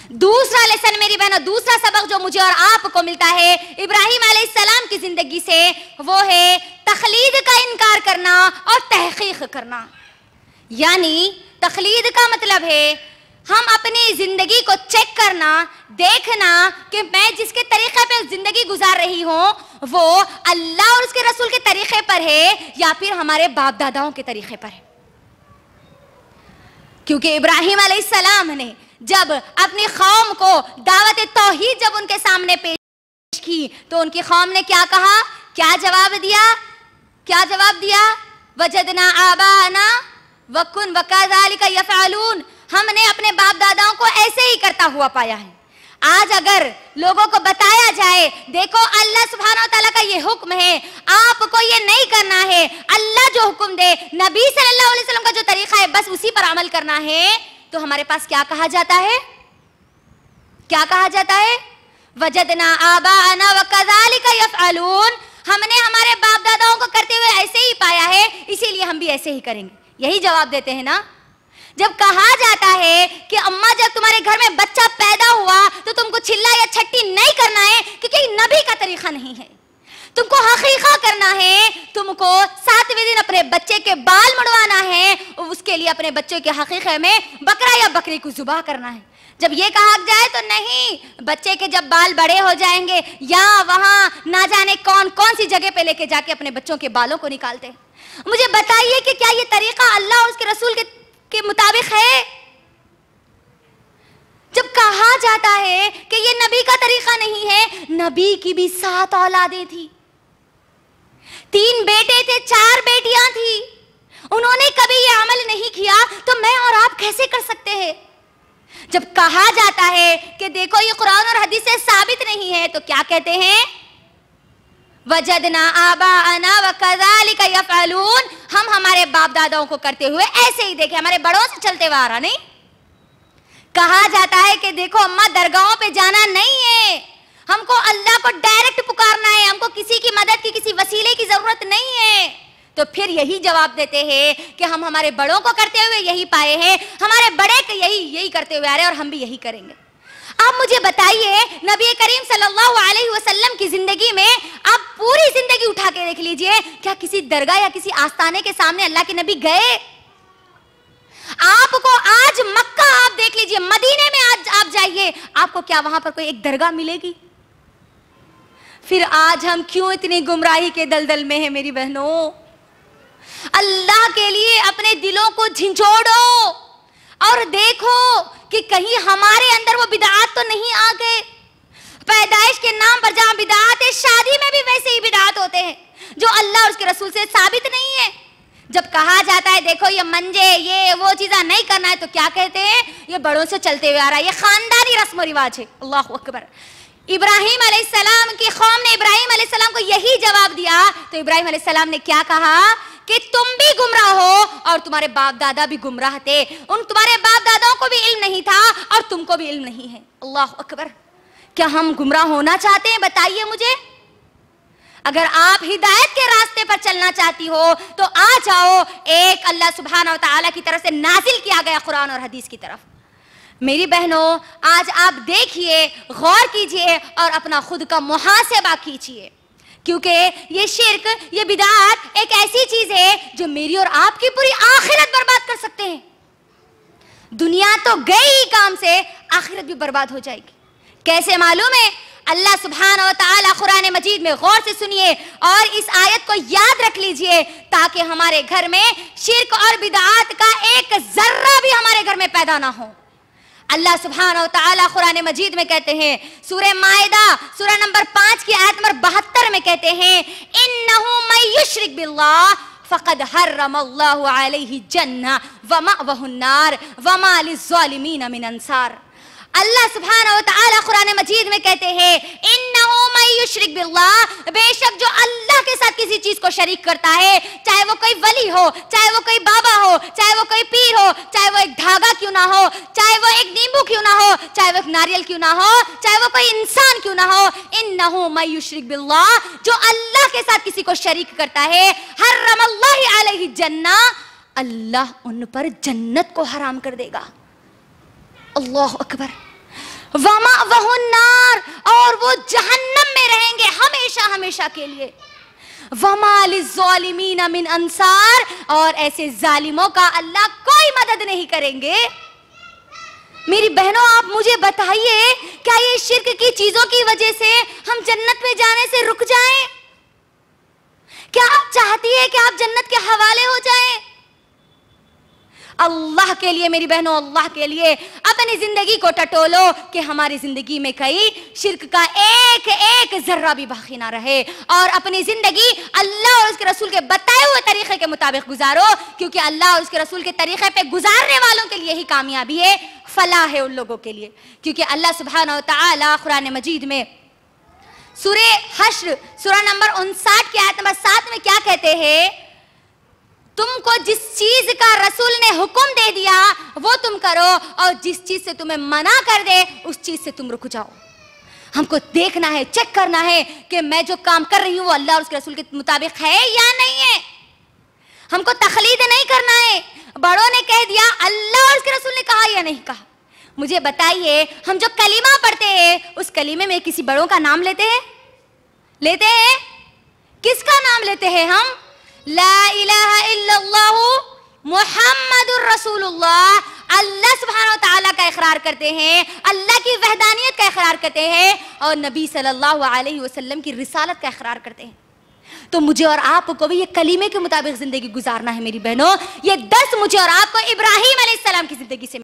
दूसरा लेसन मेरी बहनों, दूसरा सबक जो मुझे और आपको मिलता है इब्राहिम अलैहिस्सलाम की जिंदगी से, वो है तखलीद का इनकार करना और तहकीक करना। यानी तखलीद का मतलब है हम अपनी जिंदगी को चेक करना, देखना कि मैं जिसके तरीके पे जिंदगी गुजार रही हूं वो अल्लाह और उसके रसूल के तरीके पर है या फिर हमारे बाप दादाओं के तरीके पर है। क्योंकि इब्राहिम अलैहिस्सलाम ने जब अपनी कौम को दावत तौहीद जब उनके सामने पेश की तो उनकी कौम ने क्या कहा, क्या जवाब दिया, क्या जवाब दिया? वजदना आबाना वकुन वकाज़ालिका यफ़अलून, हमने अपने बाप दादाओं को ऐसे ही करता हुआ पाया है। आज अगर लोगों को बताया जाए देखो अल्लाह सुब्हानहू व तआला का ये हुक्म है, आपको ये नहीं करना है, अल्लाह जो हुक्म दे, नबी सल्लल्लाहु अलैहि वसल्लम का जो तरीका है बस उसी पर अमल करना है, तो हमारे पास क्या कहा जाता है? क्या कहा जाता है? वजदना आबाना वकाज़ालिका यफ़अलून, हमने हमारे बाप दादाओं को करते हुए ऐसे ही पाया है, इसीलिए हम भी ऐसे ही करेंगे। यही जवाब देते हैं ना। जब कहा जाता है कि अम्मा जब तुम्हारे घर में बच्चा पैदा हुआ तो तुमको चिल्ला या छट्टी नहीं करना है क्योंकि नबी का तरीका नहीं है, तुमको हकीका करना है, तुमको 7वें दिन अपने बच्चे के बाल मुड़वाना है, उसके लिए अपने बच्चे के हकीके में बकरा या बकरी को जुबा करना है। जब ये कहा जाए तो नहीं, बच्चे के जब बाल बड़े हो जाएंगे या वहां ना जाने कौन कौन सी जगह पे लेके जाके अपने बच्चों के बालों को निकालते हैं। मुझे बताइए कि क्या ये तरीका अल्लाह और उसके रसूल के मुताबिक है? जब कहा जाता है कि ये नबी का तरीका नहीं है, नबी की भी 7 औलादें थी, 3 बेटे थे, 4 बेटियां थी, उन्होंने कभी ये अमल नहीं किया, तो मैं और आप कैसे कर सकते हैं? जब कहा जाता है कि देखो ये कुरान और हदीस से साबित नहीं है, तो क्या कहते हैं? वजदना आबाअना वकज़ालिका यफ़अलून, हम हमारे बाप दादाओं को करते हुए ऐसे ही देखे, हमारे बड़ों से चलते हुए आ रहा। नहीं कहा जाता है कि देखो अम्मा दरगाहों पे जाना नहीं है, हमको अल्लाह को डायरेक्ट पुकारना है, हमको किसी की मदद की, किसी वसीले की जरूरत नहीं है, तो फिर यही जवाब देते हैं कि हम हमारे बड़ों को करते हुए यही पाए हैं, हमारे बड़े यही करते हुए आ रहे हैं और हम भी यही करेंगे। आप मुझे बताइए नबी करीम सल्लल्लाहु अलैहि वसल्लम की जिंदगी में आप पूरी जिंदगी उठा के देख लीजिए, क्या किसी दरगाह या किसी आस्थाने के सामने अल्लाह के नबी गए? आपको आज मक्का आप देख लीजिए, मदीने में आज आप जाइए, आपको क्या वहां पर कोई एक दरगाह मिलेगी? फिर आज हम क्यों इतनी गुमराही के दलदल में हैं मेरी बहनों? अल्लाह के लिए अपने दिलों को झिंझोड़ो और देखो कि कहीं हमारे अंदर वो बिदआत तो नहीं आ गए। पैदाइश के नाम पर जहां बिदआत है, शादी में भी वैसे ही बिदआत होते हैं जो अल्लाह और उसके रसूल से साबित नहीं है। जब कहा जाता है देखो ये मंजे ये वो चीज़ा नहीं करना है, तो क्या कहते हैं? ये बड़ों से चलते हुए आ रहा है, ये खानदानी रस्म और रिवाज है। अल्लाहु अकबर। इब्राहिम अलैहिस्सलाम की कौम ने इब्राहिम अलैहिस्सलाम को यही जवाब दिया, तो इब्राहिम अलैहिस्सलाम ने क्या कहा कि तुम भी गुमराह हो और तुम्हारे बाप दादा भी गुमराह थे, उन तुम्हारे बाप दादाओं को भी इल्म नहीं था और तुमको भी इल्म नहीं है। अल्लाह अकबर। क्या हम गुमराह होना चाहते हैं? बताइए मुझे। अगर आप हिदायत के रास्ते पर चलना चाहती हो तो आ जाओ एक अल्लाह सुब्हानहू व तआला की तरफ से नाजिल किया गया कुरान और हदीस की तरफ। मेरी बहनों, आज आप देखिए, गौर कीजिए और अपना खुद का मुहासिबा कीजिए, क्योंकि ये शिर्क, ये बिदात एक ऐसी चीज है जो मेरी और आपकी पूरी आखिरत बर्बाद कर सकते हैं। दुनिया तो गई ही काम से, आखिरत भी बर्बाद हो जाएगी। कैसे मालूम है? अल्लाह सुब्हानहू व तआला कुरान मजीद में गौर से सुनिए और इस आयत को याद रख लीजिए, ताकि हमारे घर में शिर्क और बिदात का एक जर्रा भी हमारे घर में पैदा ना हो। अल्लाह सुब्हानहू व तआला कुरान मजीद में कहते हैं, सूरह माइदा सूरह नंबर 5 की आयत नंबर 72 में कहते हैं, इन्नहु मन युश्रिक बिल्लाह फक़द हर्रमल्लाहु अलैहि जन्नह व मअवहुन नार व मा लिज़्ज़ालिमीन मिन अंसार। अल्लाह सुब्हानहू व तआला कुरान मजीद में कहते हैं, इन्नहु मन युश्रिक बिल्लाह, बेशक जो अल्लाह के साथ किसी चीज को शरीक करता है, चाहे वो कोई वली हो, चाहे वो कोई बाबा हो, चाहे वो कोई पीर हो, चाहे वो एक धागा क्यों ना हो, चाहे वो एक नींबू क्यों ना हो, चाहे वो एक नारियल क्यों ना हो, चाहे वो कोई इंसान क्यों ना हो, इन्नहु मन युश्रिक बिल्लाह, जो अल्लाह के साथ किसी को शरीक करता है, हर्रमल्लाहु अलैहि जन्नह, अल्लाह उन पर जन्नत को हराम कर देगा। अल्लाह अकबर। वमा वहुन्नार, और वो जहन्नम में रहेंगे हमेशा हमेशा के लिए। वमा लिज़्ज़ालिमीन मिन अंसार, और ऐसे जालिमों का अल्लाह कोई मदद नहीं करेंगे। मेरी बहनों, आप मुझे बताइए, क्या ये शिर्क की चीजों की वजह से हम जन्नत में जाने से रुक जाएं? क्या आप चाहती है कि आप जन्नत के हवाले हो जाएं? अल्लाह के लिए मेरी बहनों, अल्लाह के लिए अपनी जिंदगी को टटोलो कि हमारी जिंदगी में कहीं शिर्क का एक एक जर्रा भी बाकी ना रहे, और अपनी जिंदगी अल्लाह और उसके रसूल के बताए हुए तरीके के मुताबिक गुजारो, क्योंकि अल्लाह और उसके रसूल के तरीके पे गुजारने वालों के लिए ही कामयाबी है, फलाह है उन लोगों के लिए। क्योंकि अल्लाह सुब्हानहू व तआला कुरान मजीद में सूरे हश्र सूरा नंबर 59 की आयत नंबर 7 में क्या कहते हैं? तुमको जिस चीज का रसूल ने हुक्म दे दिया वो तुम करो, और जिस चीज से तुम्हें मना कर दे उस चीज से तुम रुक जाओ। हमको देखना है, चेक करना है कि मैं जो काम कर रही हूँ वो अल्लाह और उसके रसूल के मुताबिक है या नहीं है। हमको तखलीद नहीं करना है। बड़ों ने कह दिया, अल्लाह और उसके रसूल ने कहा या नहीं कहा। मुझे बताइए, हम जो कलीमा पढ़ते हैं उस कलीमे में किसी बड़ों का नाम लेते हैं? किसका नाम लेते हैं हम? ला इलाहा इल्लल्लाहु मुहम्मदुर रसूलुल्लाह। अल्लाह सुब्हानहू व तआला का इकरार करते हैं, अल्लाह की वहदानियत का इकरार करते हैं, और नबी सल्लल्लाहु अलैहि वसल्लम की रिसालत का इकरार करते हैं। तो मुझे और आपको भी ये कलीमे के मुताबिक जिंदगी गुजारना है मेरी बहनों। ये दर्स मुझे और आपको इब्राहीम अलैहिस्सलाम की जिंदगी से